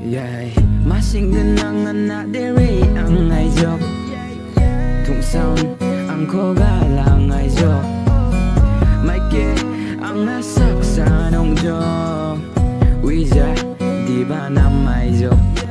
Yeah, sengginangan na diri ang aijok. Tung sound ang kogalang aijok. May ke ang nasak sa nong jo. Wija di ba na aijok.